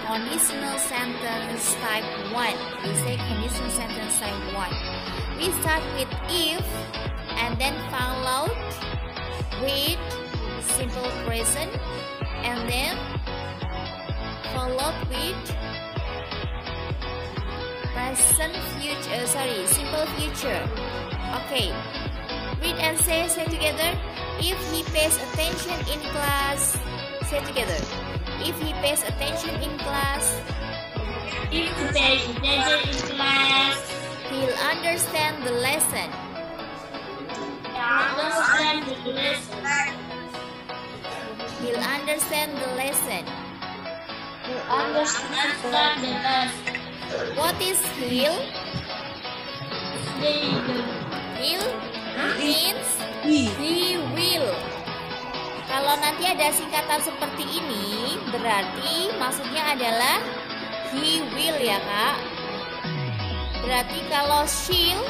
conditional sentence type 1. We say conditional sentence type 1. We start with if and then followed with simple present and then followed with present future, simple future. Okay, read and say together. If he pays attention in class, say together. If he pays attention in class, if he pays attention in class, he'll understand the lesson. Understand the lesson. He'll understand the lesson. Understand the lesson. What is he'll? He'll means he will. Kalau nanti ada singkatan seperti ini, berarti maksudnya adalah he will ya kak. Berarti kalau she'll,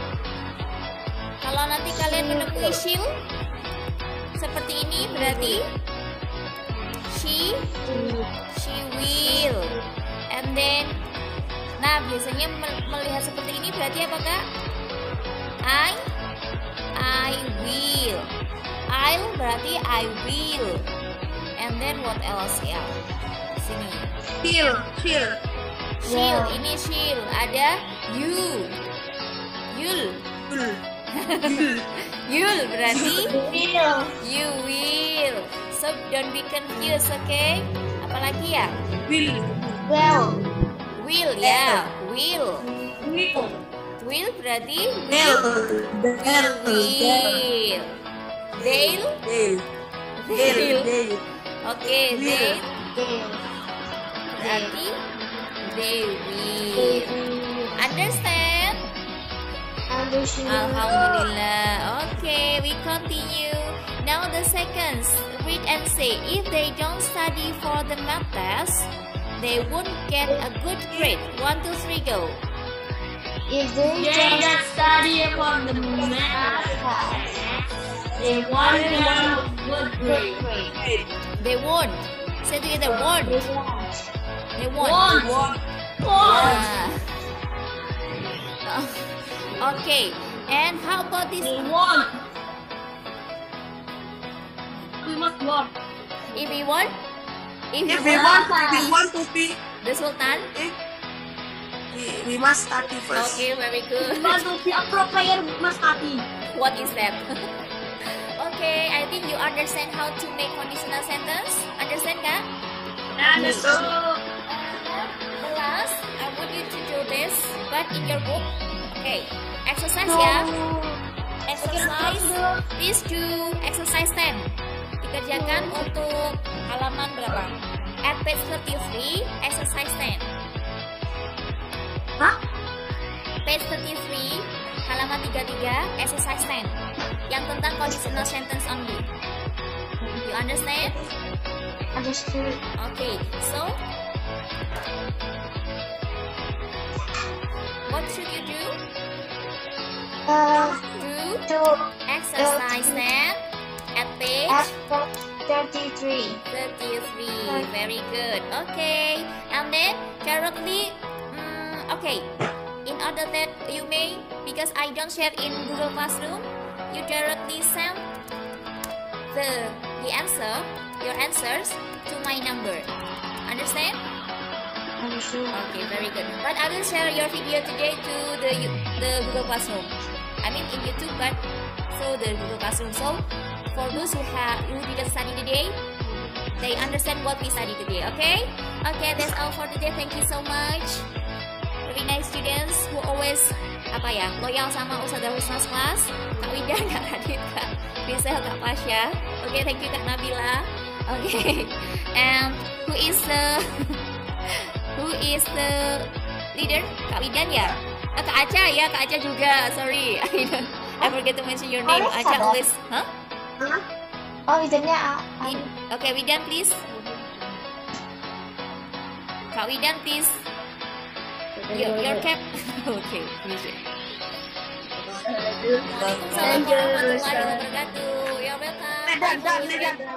kalau nanti kalian menemui she'll seperti ini, berarti she will. And then, nah biasanya melihat seperti ini berarti apa kak? I will. I'll berarti I will. And then what else ya? Sini. She'll. Ini she'll. Ada you. You'll. You'll berarti you will. So don't be confused, okay? Apalagi ya? Will Ya. Will berarti will. They'll. Oke, they'll berarti they will. Understand? Alhamdulillah. Okay, we continue. Now the seconds. Read and say. If they don't study for the math test, they won't get a good grade. 1, 2, 3, go. If they don't study for the math test, they won't get a good grade. They won't. Say together, won't. They won't. Okay. And how about this? They won't. We must work. If we want to be the Sultan. We must study first. Okay, very good. We want to be a pro player, we must study. What is that? Okay, I think you understand how to make conditional sentence. Understand kak? Understood. The last, I want you to do this, but in your book. Okay, exercise ya. Exercise. Please do exercise 10. Dikerjakan untuk halaman berapa? At page 33, exercise 10. Page 33, halaman 33, exercise 10. Yang tentang conditional sentence only. You understand? Understood. Okay, so what should you do? Do exercise 10 at page 33. 33. Very good. Okay, and then directly. Okay. In order that you may, because I don't share in Google Classroom, you directly send your answers to my number. Understand? Understood. Okay, very good. But I will share your video today to the Google Classroom. I mean in YouTube, but so the Google Classroom. So for those who didn't study today, they understand what we study today. Okay? Okay, that's all for today. Thank you so much. Very nice students who always loyal sama Ustazah Husna's class. Kak Wida, Kak Radit, Kak Rizal, Kak Pasha. Okay, thank you Kak Nabila. Okay, and who is the leader? Kak Widan ya? Kak Aca ya, Kak Aca juga. Sorry, I forget to mention your name. Aca always, Oh, Widannya Okay, Widan please. Kak Widan please. Your cap. Okay, finish it. Assalamualaikum warahmatullahi wabarakatuh. You're welcome.